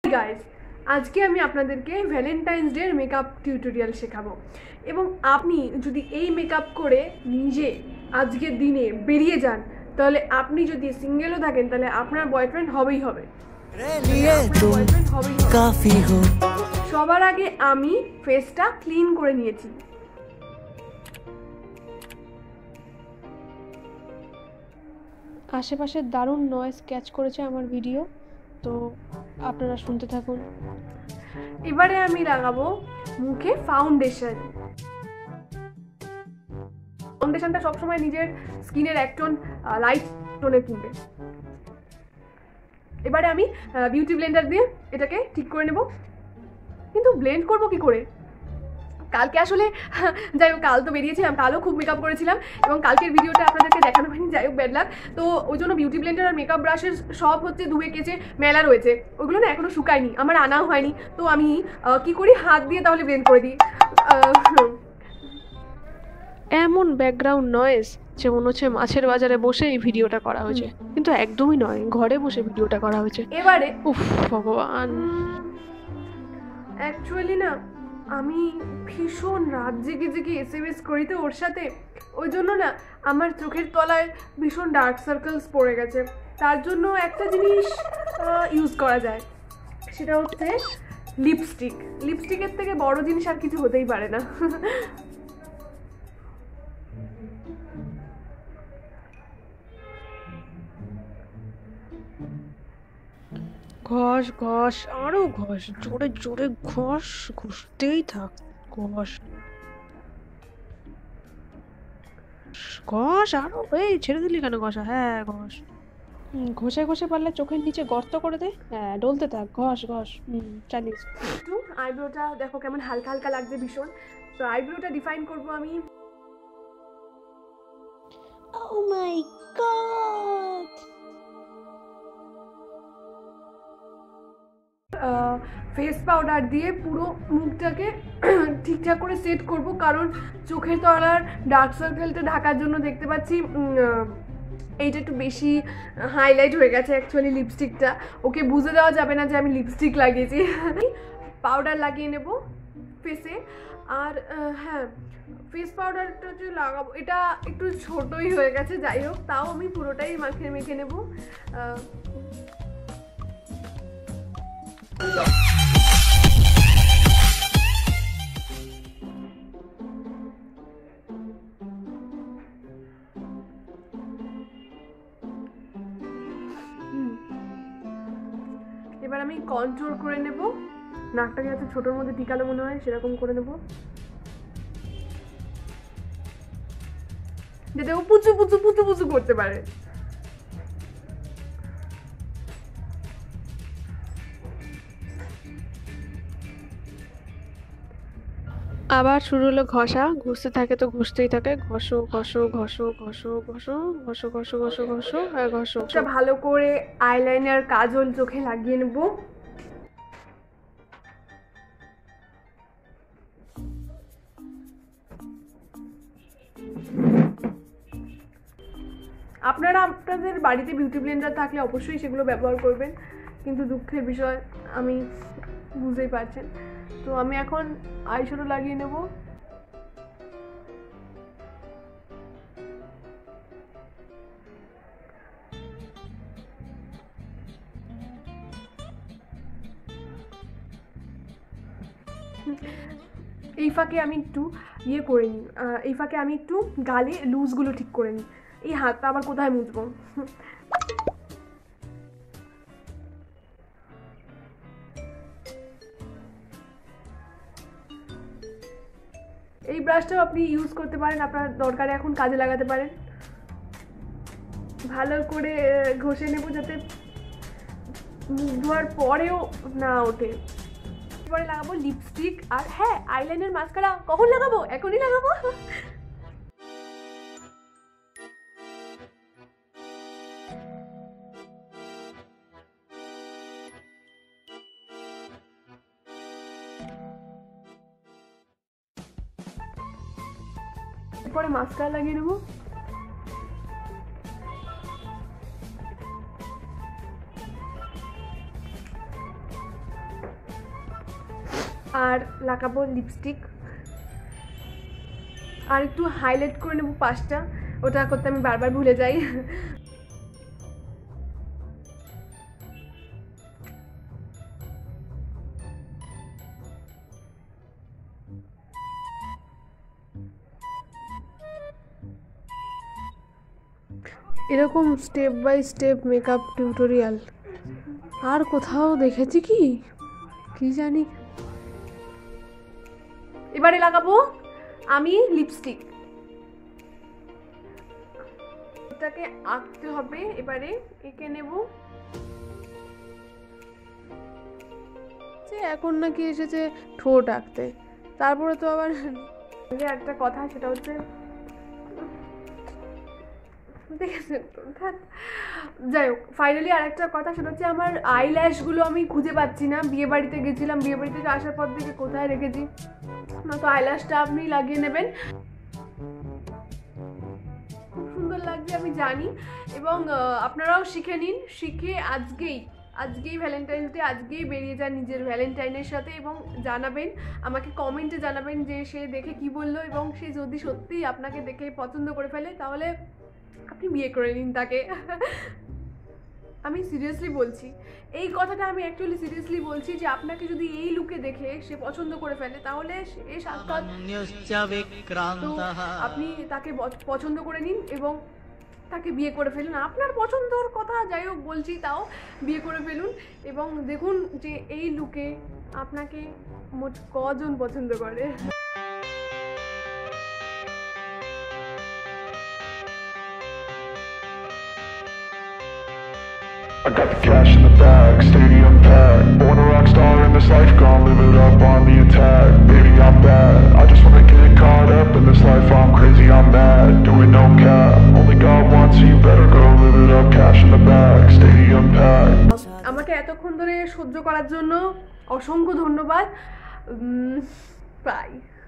Guys, আজকে আমি আপনাদেরকে ভ্যালেন্টাইন্স ডে মেকআপ টিউটোরিয়াল শেখাবো এবং আপনি যদি এই মেকআপ করে নিজে আজকের দিনে বেরিয়ে যান তাহলে আপনি যদি সিঙ্গেলও থাকেন তাহলে আপনার বয়ফ্রেন্ড হবেই হবে। সবার আগে আমি ফেসটা ক্লিন করে নিয়েছি। আশেপাশে দারুণ নয়েজ ক্যাচ করেছে আমার ভিডিও, তো আপনারা শুনতে থাকুন। এবারে আমি লাগাবো মুখে ফাউন্ডেশন। ফাউন্ডেশনটা সবসময় নিজের স্কিনের এক টোন লাইট টোনে কিনবে। এবারে আমি বিউটি ব্লেন্ডার দিয়ে এটাকে ঠিক করে নেব, কিন্তু ব্লেন্ড করব কি করে? কালকে আসলে যাই হোক, কাল তো বেরিয়েছিলাম, কালও খুব মেকআপ করেছিলাম এবং কালকের ভিডিওটা আপনাদেরকে দেখানো হয়নি, যাই হোক ব্যাড লাক। তো ওই জন্য বিউটি ব্লেন্ডার আর মেকআপ ব্রাশের সব হচ্ছে ধুয়ে কেচে মেলা রয়েছে, ওইগুলো না এখনো শুকায়নি, আমার আনাও হয়নি। তো আমি কি করি, হাত দিয়ে তাহলে ব্লেন্ড করে দিই। এমন ব্যাকগ্রাউন্ড নয়েজ যে মনে হচ্ছে মাছের বাজারে বসে এই ভিডিওটা করা হয়েছে, কিন্তু একদমই নয়, ঘরে বসে ভিডিওটা করা হয়েছে। এবারে উফ ভগবান, অ্যাকচুয়ালি না আমি ভীষণ রাত জেগে জেগে SMS করি তো ওর সাথে, ওই জন্য না আমার চোখের তলায় ভীষণ ডার্ক সার্কেলস পড়ে গেছে। তার জন্য একটা জিনিস ইউজ করা যায়, সেটা হচ্ছে লিপস্টিক। লিপস্টিকের থেকে বড় জিনিস আর কিছু হতেই পারে না। ঘষ ঘষ আরো ঘষ, জোরে জোরে ঘষ, ঘষতেই থাক, ঘষ ঘষ আরো। এই ছেড়ে দিলি কেন ঘষা? হ্যাঁ ঘষ, ঘষে ঘষে পারলে চোখের নিচে গর্ত করে দে। হ্যাঁ ডলতে থাক, ঘষ ঘষ, চালিস। একটু আইব্রোটা দেখো কেমন হালকা হালকা লাগছে ভীষণ। তো আইব্রোটা ডিফাইন করবো আমি। Oh my god, face powder দিয়ে পুরো মুখটাকে ঠিকঠাক করে সেট করব, কারণ চোখের তলার ডার্ক সার্কেলটা ঢাকার জন্য দেখতে পাচ্ছি এইটা একটু বেশি হাইলাইট হয়ে গেছে অ্যাকচুয়ালি লিপস্টিকটা। ওকে বুঝে দেওয়া যাবে না যে আমি লিপস্টিক লাগিয়েছি। পাউডার লাগিয়ে নেব ফেসে। আর হ্যাঁ, ফেস পাউডারটা যে লাগাবো এটা একটু ছোটোই হয়ে গেছে, যাই হোক তাও আমি পুরোটাই মেখে নেব। এবার আমি কন্ট্রোল করে নেব, নাকটাকে যাতে ছোটোর মধ্যে টিকালো মনে হয় সেরকম করে নেব, যাতে ও পুচু পুচু পুচু পুচু করতে পারে। আবার শুরু হলো ঘষা, ঘষতে থাকে তো ঘষতেই থাকে, ঘষো ঘষো ঘষো ঘষো ঘষো ঘষো ঘষো ঘষো ঘষো, হ্যাঁ ঘষো। ভালো করে আইলাইনার কাজল চোখে লাগিয়ে নেব। আপনারা আপনাদের বাড়িতে বিউটি ব্লেন্ডার থাকলে অবশ্যই সেগুলো ব্যবহার করবেন, কিন্তু দুঃখের বিষয় আমি বুঝতেই পারছেন। তো আমি এখন আইশ্যাডো লাগিয়ে নেব। এই ফাঁকে আমি একটু ইয়ে করে নিই, এই ফাঁকে আমি একটু গালে লুজগুলো ঠিক করে নিই। এই হাতটা আবার কোথায় মুছবো? এই ব্রাশটাও আপনি ইউজ করতে পারেন, আপনার দরকারে এখন কাজে লাগাতে পারেন। ভালো করে ঘষে নেব যাতে মুখ ধোয়ার পরেও না ওঠে। এবারে লাগাবো লিপস্টিক, আর হ্যাঁ আইলাইনার মাস্কারা কখন লাগাবো? এখনই লাগাবো। এরপরে মাস্কারা লাগিয়ে নেবো। আর লাগাবো লিপস্টিক, আর একটু হাইলাইট করে নেবো পাশটা, ওটা করতে আমি বারবার ভুলে যাই। এরকম step by step makeup tutorial আর কোথাও দেখেছি কি জানি। এবারে লাগাবো আমি লিপস্টিক, এটাকে আঁকতে হবে। এবারে এঁকে নেব। যে এখন নাকি এসেছে ঠোঁট আঁকতে, তারপরে তো আবার একটা কথা, সেটা হচ্ছে দেখেছেন তো, যাই হোক, ফাইনালি আর একটা কথা, সেটা হচ্ছে আমার আইল্যাশগুলো আমি খুঁজে পাচ্ছি না। বিয়ে বাড়িতে গেছিলাম, বিয়ে বাড়ি থেকে আসার পর থেকে কোথায় রেখেছি। না তো আইল্যাশটা আপনি লাগিয়ে নেবেন, খুব সুন্দর লাগছে আমি জানি। এবং আপনারাও শিখে নিন, শিখে আজকেই ভ্যালেন্টাইন্স ডে, আজকেই বেরিয়ে যান নিজের ভ্যালেন্টাইনের সাথে, এবং জানাবেন, আমাকে কমেন্টে জানাবেন যে সে দেখে কি বললো, এবং সে যদি সত্যিই আপনাকে দেখে পছন্দ করে ফেলে তাহলে আপনি বিয়ে করে নিন তাকে। আমি সিরিয়াসলি বলছি, এই কথাটা আমি অ্যাকচুয়ালি সিরিয়াসলি বলছি, যে আপনাকে যদি এই লুকে দেখে সে পছন্দ করে ফেলে তাহলে এই সাক্ষাৎ তো আপনি তাকে পছন্দ করে নিন এবং তাকে বিয়ে করে ফেলুন। আপনার পছন্দর কথা যাই হোক বলছি, তাও বিয়ে করে ফেলুন এবং দেখুন যে এই লুকে আপনাকে মোট কজন পছন্দ করে। I got the cash in the bag, stadium packed. Born a rock star in this life, gon' live it up on the attack. Baby, I'm bad, I just wanna get caught up in this life. I'm crazy, I'm mad, doing no cap. Only God wants, so you better go live it up. Cash in the bag, stadium packed. আমাকে এতক্ষণ ধরে সহ্য করার জন্য অসংখ্য ধন্যবাদ। By.